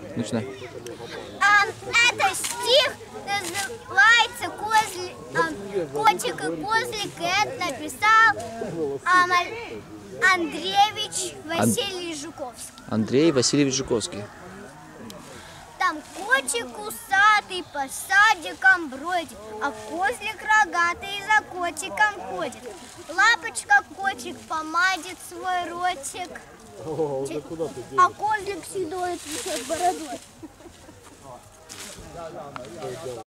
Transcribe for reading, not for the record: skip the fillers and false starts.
Начинай. Это стих называется «Котик и козлик». Это написал Андреевич Василий Жуковский. Андрей Васильевич Жуковский. Там котик усатый по садикам бродит, а козлик рогатый за котиком ходит. Лапочка котик помадит свой ротик, а козлик седой бородой.